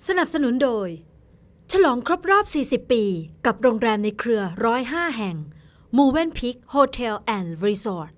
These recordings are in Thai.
สนับสนุนโดยฉลองครบรอบ 40 ปีกับโรงแรมในเครือ105 แห่ง Movenpick Hotel and Resort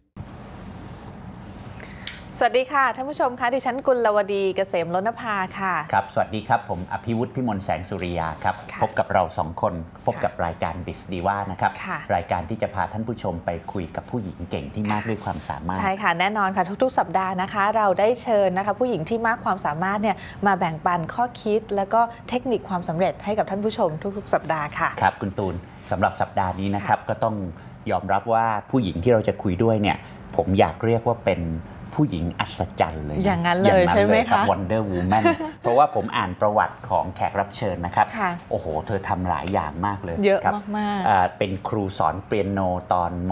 สวัสดีค่ะท่านผู้ชมคะดิฉันกุลวดีเกษมล้นภาค่ะครับสวัสดีครับผมอภิวุฒิพิมลแสงสุริยาครับพบกับเราสองคนพบกับรายการดิสดีว่านะครับรายการที่จะพาท่านผู้ชมไปคุยกับผู้หญิงเก่งที่มากด้วยความสามารถใช่ค่ะแน่นอนค่ะทุกๆสัปดาห์นะคะเราได้เชิญนะคะผู้หญิงที่มากความสามารถเนี่ยมาแบ่งปันข้อคิดแล้วก็เทคนิคความสำเร็จให้กับท่านผู้ชมทุกๆสัปดาห์ค่ะครับคุณตูนสำหรับสัปดาห์นี้นะครับก็ต้องยอมรับว่าผู้หญิงที่เราจะคุยด้วยเนี่ยผมอยากเรียกว่าเป็นผู้หญิงอัศจรรย์เลยอย่างนั้นเลยใช่ไหมคะ Wonder Woman เพราะว่าผมอ่านประวัติของแขกรับเชิญนะครับโอ้โหเธอทำหลายอย่างมากเลยเยอะมากๆเป็นครูสอนเปียโนตอนม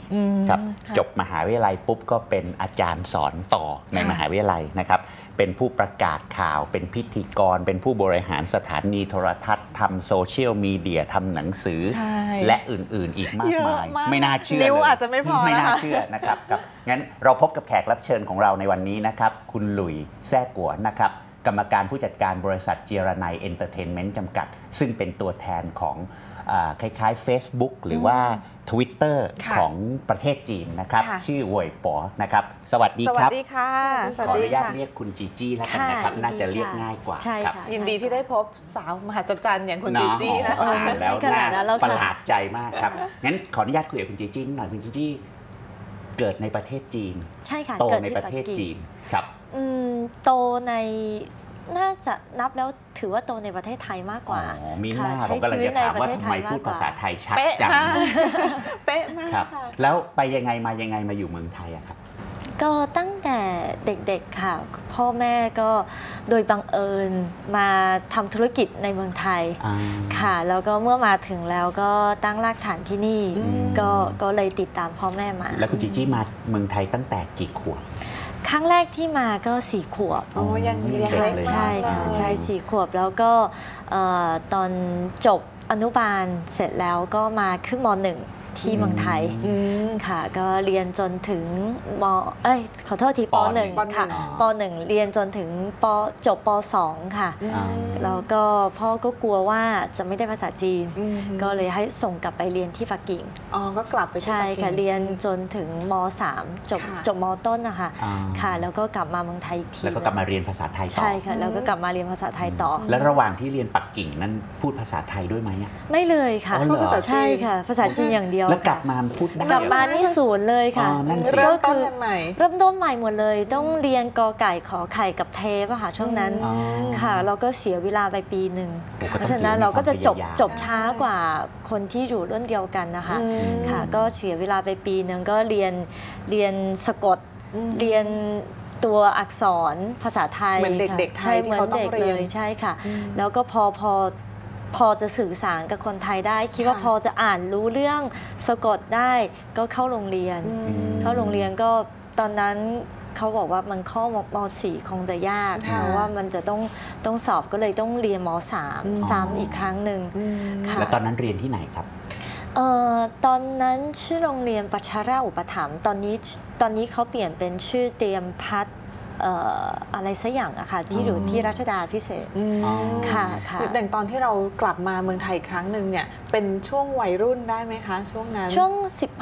.4 ครับจบมหาวิทยาลัยปุ๊บก็เป็นอาจารย์สอนต่อในมหาวิทยาลัยนะครับเป็นผู้ประกาศข่าวเป็นพิธีกรเป็นผู้บริหารสถานีโทรทัศน์ทำโซเชียลมีเดียทำหนังสือและอื่นๆอีกมากมายไม่น่าเชื่อนิ้วอาจจะไม่พอไม่น่าเชื่อนะครับงั้นเราพบกับแขกรับเชิญของเราในวันนี้นะครับคุณหลุยแซ่กัวนะครับกรรมการผู้จัดการบริษัทเจียรนัยเอนเตอร์เทนเมนต์จำกัดซึ่งเป็นตัวแทนของคล้ายๆ Facebook หรือว่า Twitter ของประเทศจีนนะครับชื่อหวยป๋อนะครับสวัสดีครับสวัสดีค่ะขออนุญาตเรียกคุณจีจี้แล้วกันนะครับน่าจะเรียกง่ายกว่าครับยินดีที่ได้พบสาวมหัศจรรย์อย่างคุณจีจี้นะคะแล้วน่าประหลาดใจมากครับงั้นขออนุญาตคุยกับคุณจีจี้หน่อยคุณจีจี้เกิดในประเทศจีนใช่ค่ะโตในประเทศจีนครับโตในน่าจะนับแล้วถือว่าโตในประเทศไทยมากกว่ามีหน้าผมกำลังจะถามว่าทำไมพูดภาษาไทยชัดจังเป๊ะมากแล้วไปยังไงมาอยู่เมืองไทยอะครับก็ตั้งแต่เด็กๆค่ะพ่อแม่ก็โดยบังเอิญมาทำธุรกิจในเมืองไทยค่ะแล้วก็เมื่อมาถึงแล้วก็ตั้งรากฐานที่นี่ก็เลยติดตามพ่อแม่มาแล้วคุณจีจี้มาเมืองไทยตั้งแต่กี่ขวบครั้งแรกที่มาก็4 ขวบยังใช่ค่ะใช่4 ขวบแล้วก็ตอนจบอนุบาลเสร็จแล้วก็มาขึ้นม.1ที่เมืองไทยค่ะก็เรียนจนถึงขอโทษทีป.1 ค่ะป.1 เรียนจนถึงจบป.2 ค่ะแล้วก็พ่อก็กลัวว่าจะไม่ได้ภาษาจีนก็เลยให้ส่งกลับไปเรียนที่ปักกิ่งก็กลับไปใช่ค่ะเรียนจนถึงม.3 จบม.ต้นนะคะค่ะแล้วก็กลับมาเมืองไทยอีกทีแล้วก็กลับมาเรียนภาษาไทยต่อใช่ค่ะแล้วก็กลับมาเรียนภาษาไทยต่อแล้วระหว่างที่เรียนปักกิ่งนั้นพูดภาษาไทยด้วยไหมไม่เลยค่ะใช่ค่ะภาษาจีนอย่างเดียวแล้วกลับมาพูดได้กลับมานี่ศูนย์เลยค่ะเริ่มต้นใหม่เริ่มต้นใหม่หมดเลยต้องเรียนกอไก่ขอไข่กับเทปอะค่ะช่วงนั้นค่ะเราก็เสียเวลาไปปีหนึ่งเพราะฉะนั้นเราก็จะจบช้ากว่าคนที่อยู่รุ่นเดียวกันนะคะค่ะก็เสียเวลาไปปีหนึ่งก็เรียนสะกดเรียนตัวอักษรภาษาไทยเหมือนเด็กๆไทยที่เขาต้องเรียนใช่ค่ะแล้วก็พอจะสื่อสารกับคนไทยได้คิดว่าพอจะอ่านรู้เรื่องสะกดได้ก็เข้าโรงเรียนก็ตอนนั้นเขาบอกว่ามันข้อม.4 คงจะยากเพราะว่ามันจะต้องสอบก็เลยต้องเรียนม.3 ซ้ำอีกครั้งหนึ่งแล้วตอนนั้นเรียนที่ไหนครับตอนนั้นชื่อโรงเรียนปัชราอุปถัมภ์ตอนนี้เขาเปลี่ยนเป็นชื่อเตรียมพัฒน์อะไรสักอย่างอะค่ะที่อยู่ที่รัชดาพิเศษค่ะแต่ตอนที่เรากลับมาเมืองไทยครั้งหนึ่งเนี่ยเป็นช่วงวัยรุ่นได้ไหมคะช่วงนั้นช่วง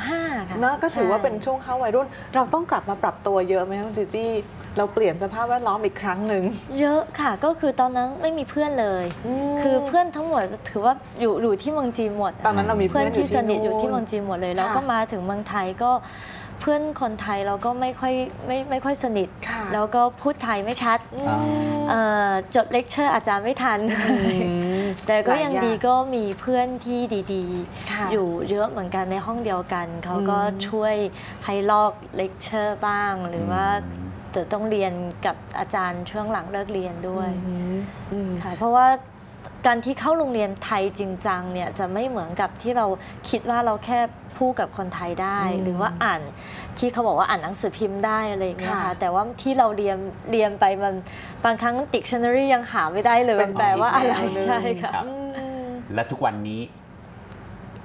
15ค่ะก็ถือว่าเป็นช่วงเข้าวัยรุ่นเราต้องกลับมาปรับตัวเยอะไหมคุณจีจี้เราเปลี่ยนสภาพแวดล้อมอีกครั้งหนึ่งเยอะค่ะก็คือตอนนั้นไม่มีเพื่อนเลยคือเพื่อนทั้งหมดถือว่าอยู่ที่เมืองจีนหมดตอนนั้นเรามีเพื่อนที่สนิทอยู่ที่เมืองจีนหมดเลยแล้วก็มาถึงเมืองไทยก็เพื่อนคนไทยเราก็ไม่ค่อยสนิทแล้วก็พูดไทยไม่ชัดจดเลคเชอร์อาจจะไม่ทันแต่ก็ยังดีก็มีเพื่อนที่ดีๆอยู่เยอะเหมือนกันในห้องเดียวกันเขาก็ช่วยให้ลอกเลคเชอร์บ้างหรือว่าจะต้องเรียนกับอาจารย์ช่วงหลังเลิกเรียนด้วยค่ะเพราะว่าการที่เข้าโรงเรียนไทยจริงจังเนี่ยจะไม่เหมือนกับที่เราคิดว่าเราแค่พูดกับคนไทยได้หรือว่าอ่านที่เขาบอกว่าอ่านหนังสือพิมพ์ได้อะไรอย่างเงี้ยค่ะแต่ว่าที่เราเรียนไปมันบางครั้ง dictionary ยังหาไม่ได้เลยมันแปลว่าอะไรใช่ค่ะและทุกวันนี้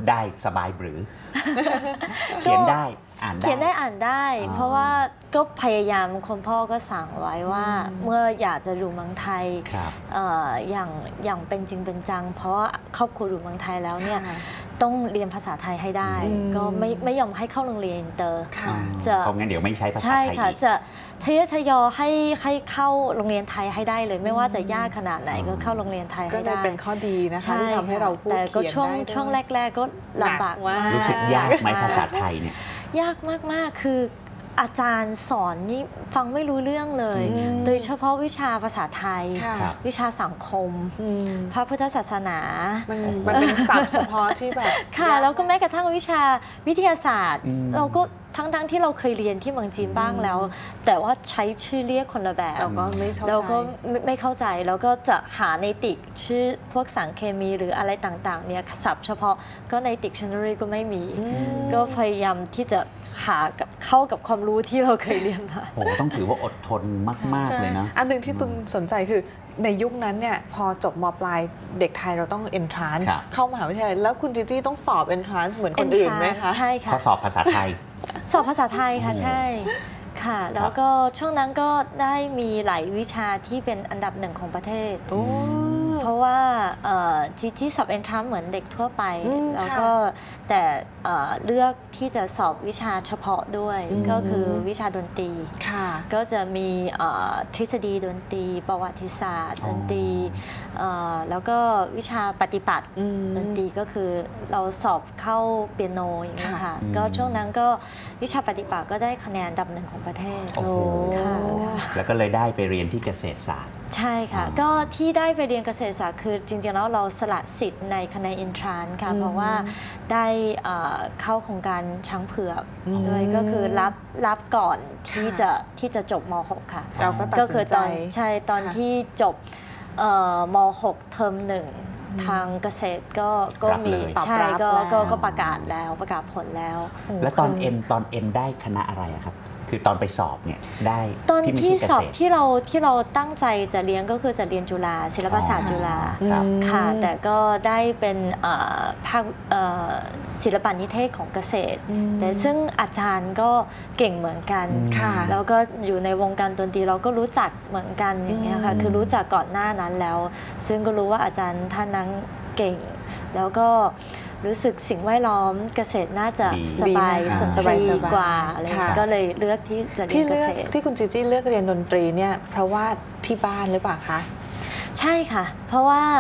ได้สบายหรือ เขียนได้อ่านได้เขียนได้อ่านได้ เพราะว่าก็พยายามคุณพ่อก็สั่งไว้ว่าเมื่ออยากจะอยู่เมืองไทยอย่างเป็นจริงเป็นจังเพราะว่าครอบครัวอยู่เมืองไทยแล้วเนี่ยต้องเรียนภาษาไทยให้ได้ก็ไม่ยอมให้เข้าโรงเรียนอินเตอร์จะเพราะงั้นเดี๋ยวไม่ใช้ภาษาไทยใช่ค่ะจะทยอยให้เข้าโรงเรียนไทยให้ได้เลยไม่ว่าจะยากขนาดไหนก็เข้าโรงเรียนไทยให้ได้ก็เป็นข้อดีนะคะที่ทำให้เราพูดเขียนได้แต่ช่วงแรกๆก็ลำบากมากรู้สึกยากไหมภาษาไทยเนี่ยยากมากๆคืออาจารย์สอนนี่ฟังไม่รู้เรื่องเลยโดยเฉพาะวิชาภาษาไทยวิชาสังคมพระพุทธศาสนามันเป็นศัพท์เฉพาะที่แบบค่ะแล้วก็แม้กระทั่งวิชาวิทยาศาสตร์เราก็ทั้งที่เราเคยเรียนที่เมืองจีนบ้างแล้วแต่ว่าใช้ชื่อเรียกคนละแบบเราก็ไม่เข้าใจเราก็ไม่เข้าใจแล้วก็จะหาในติกชื่อพวกสารเคมีหรืออะไรต่างๆเนี่ยศัพท์เฉพาะก็ใน dictionary ก็ไม่มีก็พยายามที่จะหาเข้ากับความรู้ที่เราเคยเรียนมาโอ้ต้องถือว่าอดทนมากๆเลยนะอันหนึ่งที่ตุนสนใจคือในยุคนั้นเนี่ยพอจบม.ปลายเด็กไทยเราต้อง entrance เข้ามหาวิทยาลัยแล้วคุณจีจี้ต้องสอบ entrance เหมือนคนอื่นไหมคะใช่ค่ะข้อสอบภาษาไทยสอบภาษาไทยค่ะใช่ค่ะแล้วก็ช่วงนั้นก็ได้มีหลายวิชาที่เป็นอันดับ1ของประเทศเพราะว่าจีสอบเอนทรานซ์เหมือนเด็กทั่วไปแล้วก็แต่เลือกที่จะสอบวิชาเฉพาะด้วยก็คือวิชาดนตรีก็จะมีทฤษฎีดนตรีประวัติศาสตร์ดนตรีแล้วก็วิชาปฏิบัติดนตรีก็คือเราสอบเข้าเปียโนอย่างนี้ค่ะก็ช่วงนั้นก็วิชาปฏิบัติก็ได้คะแนนอันดับ1ของประเทศค่ะแล้วก็เลยได้ไปเรียนที่เกษตรศาสตร์ใช่ค่ะก็ที่ได้ไปเรียนเกษตรศาสตร์คือจริงๆแล้วเราสละสิทธิ์ในคะแนน entrance ค่ะเพราะว่าได้เข้าโครงการช้างเผือกด้วยก็คือรับก่อนที่จะจบม.6 ค่ะเราก็ตัดสินใจตอนที่จบม.6 เทอม1ทางเกษตรก็มีใช่ก็ประกาศแล้วประกาศผลแล้วแล้วตอนเอ็นได้คณะอะไรครับคือตอนไปสอบเนี่ยได้ตอนที่สอบที่เราตั้งใจจะเรียนก็คือจะเรียนจุฬาศิลปศาสตร์จุฬาค่ะแต่ก็ได้เป็นภาคศิลปนิเทศของเกษตรแต่ซึ่งอาจารย์ก็เก่งเหมือนกันแล้วก็อยู่ในวงการดนตรีเราก็รู้จักเหมือนกันอย่างเงี้ยค่ะคือรู้จักก่อนหน้านั้นแล้วซึ่งก็รู้ว่าอาจารย์ท่านนั้นเก่งแล้วก็รู้สึกสิ่งแวดล้อมเกษตรน่าจะสบายกว่าอะไรก็เลยเลือกที่จะเรียนเกษตรที่คุณจีจี้เลือกเรียนดนตรีเนี่ยเพราะว่าที่บ้านหรือเปล่าคะใช่ค่ะเพราะว่า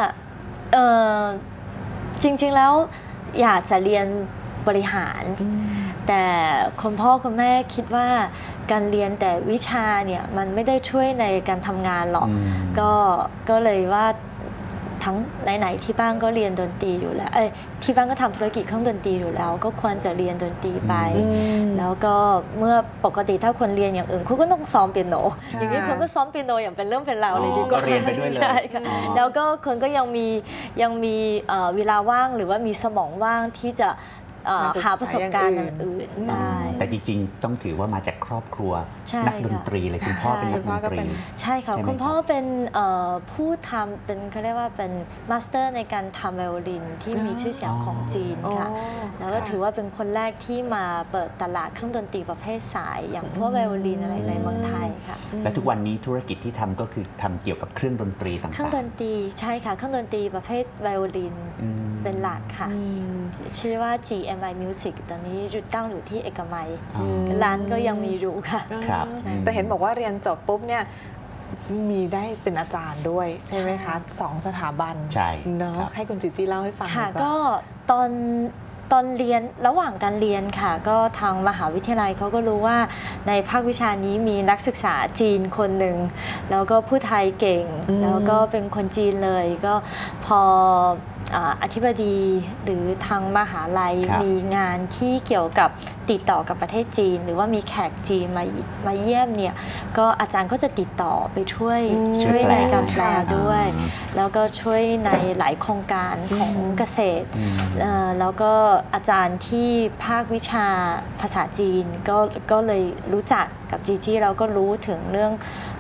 จริงๆแล้วอยากจะเรียนบริหารแต่คุณพ่อคุณแม่คิดว่าการเรียนแต่วิชาเนี่ยมันไม่ได้ช่วยในการทำงานหรอกก็เลยว่าทั้งไหนๆที่บ้านก็เรียนดนตรีอยู่แล้วที่บ้านก็ทำธุรกิจเครื่องดนตรีอยู่แล้วก็ควรจะเรียนดนตรีไปแล้วก็เมื่อปกติถ้าคนเรียนอย่างอื่นคุณก็ต้องซ้อมเปียโนอย่างนี้คนก็ซ้อมเปียโนอย่างเป็นเรื่องเป็นราวเลยดีกว่าเรียนไปด้วยเลยใช่ค่ะแล้วก็คนก็ยังมีเวลาว่างหรือว่ามีสมองว่างที่จะหาประสบการณ์อื่นๆได้แต่จริงๆต้องถือว่ามาจากครอบครัวนักดนตรีเลยคุณพ่อเป็นนักดนตรีใช่ค่ะคุณพ่อเป็นผู้ทำเป็นเขาเรียกว่าเป็นมาสเตอร์ในการทำไวโอลินที่มีชื่อเสียงของจีนค่ะแล้วก็ถือว่าเป็นคนแรกที่มาเปิดตลาดเครื่องดนตรีประเภทสายอย่างพวกไวโอลินอะไรในเมืองไทยค่ะและทุกวันนี้ธุรกิจที่ทำก็คือทำเกี่ยวกับเครื่องดนตรีต่างๆเครื่องดนตรีใช่ค่ะเครื่องดนตรีประเภทไวโอลินเป็นหลักค่ะชื่อว่า GMI Music ตอนนี้ตั้งอยู่ที่เอกมัยร้านก็ยังมีอยู่ค่ะครับแต่เห็นบอกว่าเรียนจบปุ๊บเนี่ยมีได้เป็นอาจารย์ด้วยใช่ไหมคะ2 สถาบันใช่เนาะให้คุณจิจี้เล่าให้ฟังค่ะก็ตอนเรียนระหว่างการเรียนค่ะก็ทางมหาวิทยาลัยเขาก็รู้ว่าในภาควิชานี้มีนักศึกษาจีนคนหนึ่งแล้วก็พูดไทยเก่งแล้วก็เป็นคนจีนเลยก็พออธิบดีหรือทางมหาลัยมีงานที่เกี่ยวกับติดต่อกับประเทศจีนหรือว่ามีแขกจีนมาเยี่ยมเนี่ยก็อาจารย์ก็จะติดต่อไปช่วยในการแปลด้วยแล้วก็ช่วยในหลายโครงการของเกษตรแล้วก็อาจารย์ที่ภาควิชาภาษาจีนก็เลยรู้จักกับจีจี้เราก็รู้ถึงเรื่อง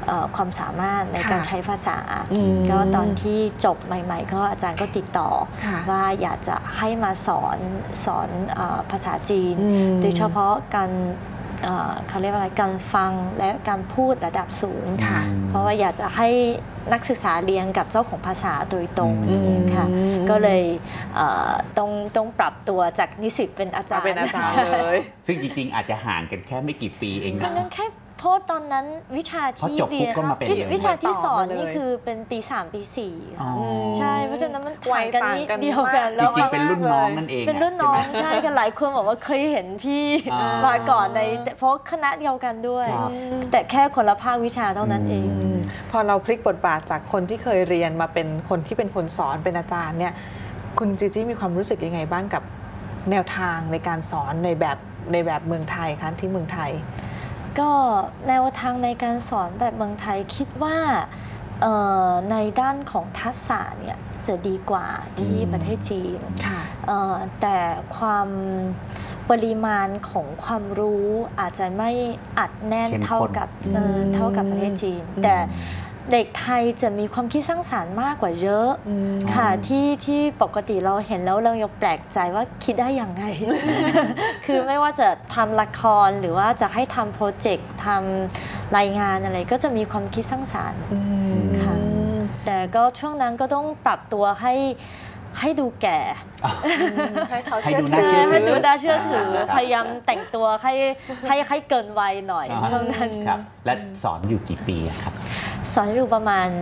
ความสามารถในการใช้ภาษาก็ตอนที่จบใหม่ๆก็อาจารย์ก็ติดต่อว่าอยากจะให้มาสอนภาษาจีนโดยเฉพาะการเขาเรียกว่าอะไรการฟังและการพูดระดับสูงเพราะว่าอยากจะให้นักศึกษาเรียนกับเจ้าของภาษาโดยตรงค่ะก็เลยต้องปรับตัวจากนิสิตเป็นอาจารย์เลยซึ่งจริงๆอาจจะห่างกันแค่ไม่กี่ปีเองนะแค่เพราะตอนนั้นวิชาที่เรียนวิชาที่สอนนี่คือเป็นปี 3 ปี 4ค่ะใช่เพราะฉะนั้นมันห่างกันนิดเดียวกันแล้วจริงๆเป็นรุ่นน้องนั่นเองเป็นรุ่นน้องใช่กันหลายคนบอกว่าเคยเห็นพี่มาก่อนในเพราะคณะเดียวกันด้วยแต่แค่คนละภาควิชาเท่านั้นเองพอเราพลิกบทบาทจากคนที่เคยเรียนมาเป็นคนที่เป็นคนสอนเป็นอาจารย์เนี่ยคุณจีจี้มีความรู้สึกยังไงบ้างกับแนวทางในการสอนในแบบเมืองไทยคะที่เมืองไทยก็แนวทางในการสอนแบบเมืองไทยคิดว่าในด้านของทักษะเนี่ยจะดีกว่าที่ประเทศจีนแต่ความปริมาณของความรู้อาจจะไม่อัดแน่นเท่ากับประเทศจีนแต่เด็กไทยจะมีความคิดสร้างสรรค์มากกว่าเยอะค่ะที่ปกติเราเห็นแล้วเรายังแปลกใจว่าคิดได้อย่างไร คือไม่ว่าจะทำละครหรือว่าจะให้ทำโปรเจกต์ทำรายงานอะไรก็จะมีความคิดสร้างสรรค์ค่ะแต่ก็ช่วงนั้นก็ต้องปรับตัวให้ดูแก่ให้ดูน่าเชื่อถือพยายามแต่งตัวให้เกินวัยหน่อยช่วงนั้นและสอนอยู่กี่ปีครับสอนอยู่ประมาณ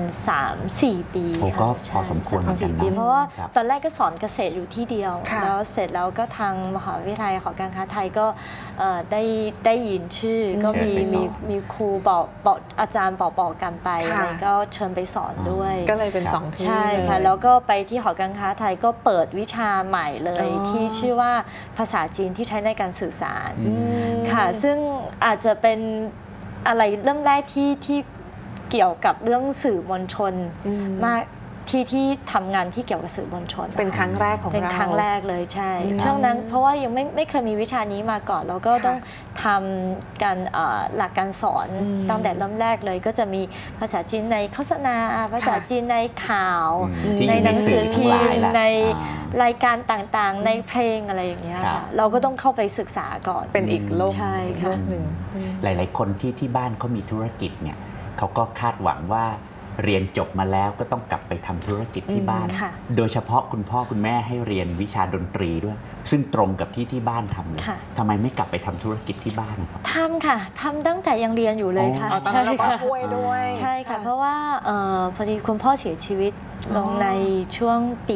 3-4 ปีก็พอสมควรเหมือนกันนะเพราะว่าตอนแรกก็สอนเกษตรอยู่ที่เดียวแล้วเสร็จแล้วก็ทางมหาวิทยาลัยหอการค้าไทยก็ได้ยินชื่อก็มีครูบอกอาจารย์บอกกันไปก็เชิญไปสอนด้วยก็เลยเป็น2ที่ใช่ค่ะแล้วก็ไปที่หอการค้าไทยก็เปิดวิชาใหม่เลยที่ชื่อว่าภาษาจีนที่ใช้ในการสื่อสารค่ะซึ่งอาจจะเป็นอะไรเริ่มแรกที่เกี่ยวกับเรื่องสื่อมวลชนมากที่ทำงานที่เกี่ยวกับสื่อมวลชนเป็นครั้งแรกของเราเป็นครั้งแรกเลยใช่ช่วงนั้นเพราะว่ายังไม่เคยมีวิชานี้มาก่อนแล้วก็ต้องทำการหลักการสอนตั้งแต่เริ่มแรกเลยก็จะมีภาษาจีนในโฆษณาภาษาจีนในข่าวในหนังสือพิมพ์ในรายการต่างๆในเพลงอะไรอย่างเงี้ยค่ะเราก็ต้องเข้าไปศึกษาก่อนเป็นอีกโลกหนึ่งหลายๆคนที่บ้านเขามีธุรกิจเนี่ยเขาก็คาดหวังว่าเรียนจบมาแล้วก็ต้องกลับไปทำธุรกิจที่บ้านโดยเฉพาะคุณพ่อคุณแม่ให้เรียนวิชาดนตรีด้วยซึ่งตรงกับที่บ้านทำเลยทำไมไม่กลับไปทำธุรกิจที่บ้านทำค่ะทำตั้งแต่ยังเรียนอยู่เลยค่ะใช่ค่ะช่วยด้วยใช่ค่ะเพราะว่าพอดีคุณพ่อเสียชีวิตลงในช่วงปี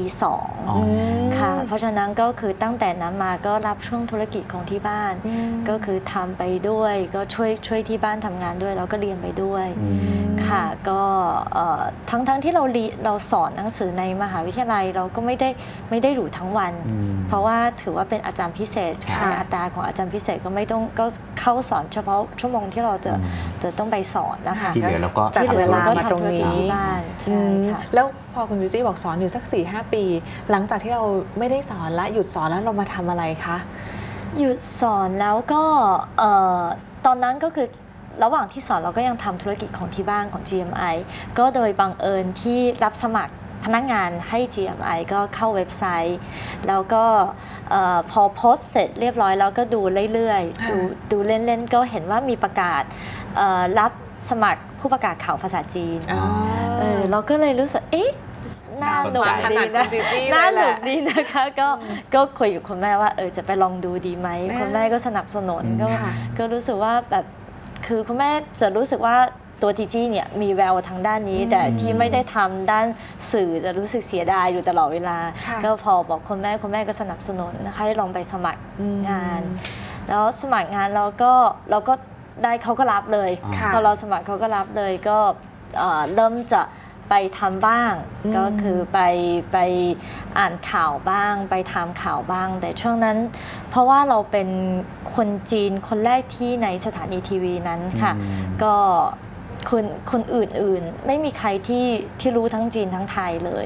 2ค่ะเพราะฉะนั้นก็คือตั้งแต่นั้นมาก็รับช่วงธุรกิจของที่บ้านก็คือทำไปด้วยก็ช่วยที่บ้านทำงานด้วยแล้วก็เรียนไปด้วยค่ะก็ทั้งที่เราสอนหนังสือในมหาวิทยาลัยเราก็ไม่ได้อยู่ทั้งวันเพราะว่าถือว่าเป็นอาจารย์พิเศษอัตราของอาจารย์พิเศษก็ไม่ต้องก็เข้าสอนเฉพาะชั่วโมงที่เราจะต้องไปสอนนะคะที่เหลือเราก็จัดเวลามาตรงนี้ที่บ้านใช่ค่ะแล้วพอคุณจีจี้บอกสอนอยู่สัก 4-5 ปีหลังจากที่เราไม่ได้สอนและหยุดสอนแล้วเรามาทำอะไรคะหยุดสอนแล้วก็ตอนนั้นก็คือระหว่างที่สอนเราก็ยังทำธุรกิจของที่บ้านของ GMI ก็โดยบังเอิญที่รับสมัครพนักงานให้ GMI ก็เข้าเว็บไซต์แล้วก็พอโพสต์เสร็จเรียบร้อยแล้วก็ดูเรื่อยๆดูเล่นๆก็เห็นว่ามีประกาศรับสมัครผู้ประกาศข่าวภาษาจีนเราก็เลยรู้สึกน่าหนุกดีนะน่าหนุกดีนะคะก็คุยกับคุณแม่ว่าจะไปลองดูดีไหมคุณแม่ก็สนับสนุนก็รู้สึกว่าแบบคือคุณแม่จะรู้สึกว่าตัวจีจี้เนี่ยมีแววทางด้านนี้แต่ที่ไม่ได้ทำด้านสื่อจะรู้สึกเสียดายอยู่ตลอดเวลาก็พอบอกคุณแม่ก็สนับสนุนให้ลองไปสมัครงานแล้วสมัครงานเราก็ได้เขาก็รับเลยพอเราสมัครเขาก็รับเลยก็เริ่มจะไปทำบ้างก็คือไปอ่านข่าวบ้างไปทำข่าวบ้างแต่ช่วงนั้นเพราะว่าเราเป็นคนจีนคนแรกที่ในสถานีทีวีนั้นค่ะก็คนอื่นๆไม่มีใครที่รู้ทั้งจีนทั้งไทยเลย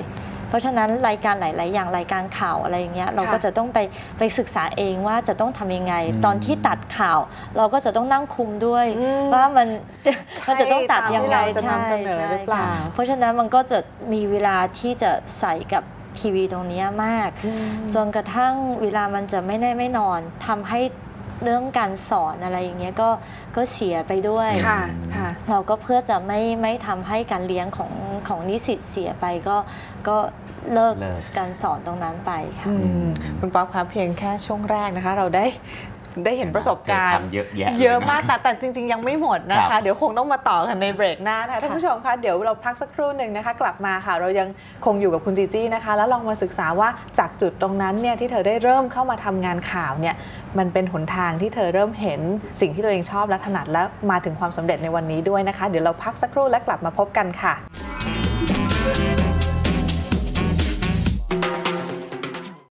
เพราะฉะนั้นรายการหลายๆอย่างรายการข่าวอะไรอย่างเงี้ยเราก็จะต้องไปศึกษาเองว่าจะต้องทำยังไงตอนที่ตัดข่าวเราก็จะต้องนั่งคุมด้วยว่ามันจะต้องตัดยังไงจะนำเสนอหรือเปล่าเพราะฉะนั้นมันก็จะมีเวลาที่จะใส่กับทีวีตรงนี้มากจนกระทั่งเวลามันจะไม่แน่ไม่นอนทำให้เรื่องการสอนอะไรอย่างเงี้ยก็เสียไปด้วยเราก็เพื่อจะไม่ทำให้การเลี้ยงของนิสิตเสียไปก็เลิกการสอนตรงนั้นไปค่ะคุณป๊อปครับเพียงแค่ช่วงแรกนะคะเราได้เห็นประสบการณ์เยอะมากแต่จริงๆยังไม่หมดนะคะเดี๋ยวคงต้องมาต่อกันในเบรกหน้านะคะท่านผู้ชมคะเดี๋ยวเราพักสักครู่หนึ่งนะคะกลับมาค่ะเรายังคงอยู่กับคุณจีจี้นะคะแล้วลองมาศึกษาว่าจากจุดตรงนั้นเนี่ยที่เธอได้เริ่มเข้ามาทำงานข่าวเนี่ยมันเป็นหนทางที่เธอเริ่มเห็นสิ่งที่ตัวเองชอบและถนัดและมาถึงความสำเร็จในวันนี้ด้วยนะคะเดี๋ยวเราพักสักครู่และกลับมาพบกันค่ะ